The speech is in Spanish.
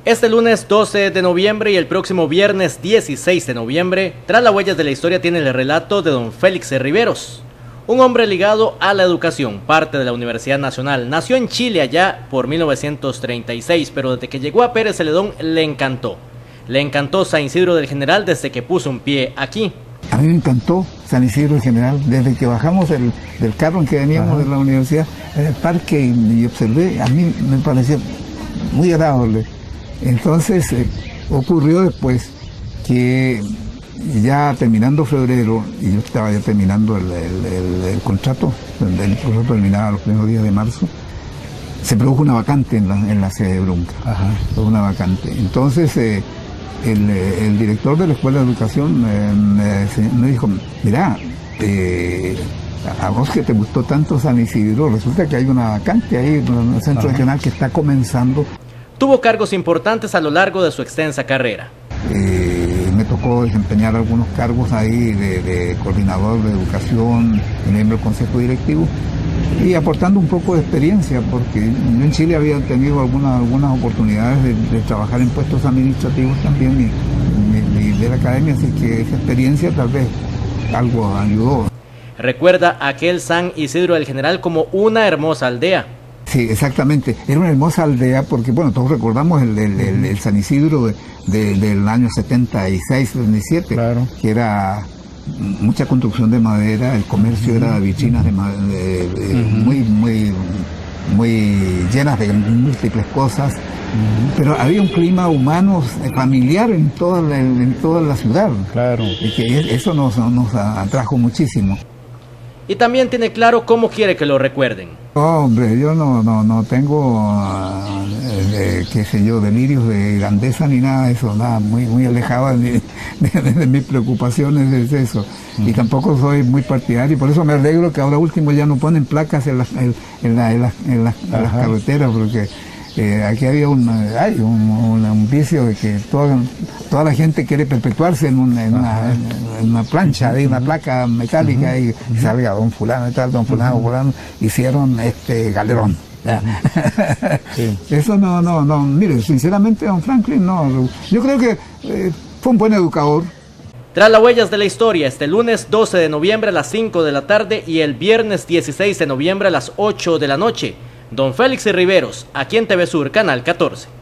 Este lunes 12 de noviembre y el próximo viernes 16 de noviembre, Tras las Huellas de la Historia tiene el relato de don Félix Riveros, un hombre ligado a la educación, parte de la Universidad Nacional. Nació en Chile allá por 1936, pero desde que llegó a Pérez Celedón le encantó. Le encantó San Isidro del General desde que puso un pie aquí. A mí me encantó San Isidro del General, desde que bajamos del carro en que veníamos de la universidad, en el parque, y observé, a mí me pareció muy agradable. Entonces ocurrió después que ya terminando febrero, y yo estaba ya terminando el contrato, el contrato terminaba los primeros días de marzo, se produjo una vacante en la sede de Brunca. Una vacante. Entonces el director de la Escuela de Educación me dijo, mirá, a vos que te gustó tanto San Isidro, resulta que hay una vacante ahí en el centro regional que está comenzando. Tuvo cargos importantes a lo largo de su extensa carrera. Me tocó desempeñar algunos cargos ahí de coordinador de educación, miembro del consejo directivo, y aportando un poco de experiencia, porque yo en Chile había tenido algunas oportunidades de trabajar en puestos administrativos también de la academia, así que esa experiencia tal vez algo ayudó. Recuerda aquel San Isidro del General como una hermosa aldea. Sí, exactamente. Era una hermosa aldea porque, bueno, todos recordamos el San Isidro del año 76, 77, claro, que era mucha construcción de madera, el comercio era de vitrinas de muy llenas de múltiples cosas, pero había un clima humano, familiar en toda la ciudad. Claro. Y que eso nos atrajo muchísimo. Y también tiene claro cómo quiere que lo recuerden. Hombre, yo no tengo, qué sé yo, delirios de grandeza ni nada de eso, nada, muy alejado de mis preocupaciones es eso. Y tampoco soy muy partidario, por eso me alegro que ahora último ya no ponen placas en las carreteras, porque aquí había un vicio de que toda la gente quiere perpetuarse en una plancha, de una placa metálica, y salga don fulano y tal, don fulano, hicieron galerón. Sí. Eso no, mire, sinceramente don Franklin no, yo creo que fue un buen educador. Tras las Huellas de la Historia, este lunes 12 de noviembre a las 5 de la tarde y el viernes 16 de noviembre a las 8 de la noche. Don Félix Riveros, aquí en TV Sur, Canal 14.